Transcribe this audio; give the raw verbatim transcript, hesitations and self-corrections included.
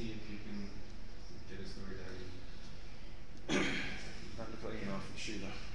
see if you can get a story done. Time to put him off the shooter.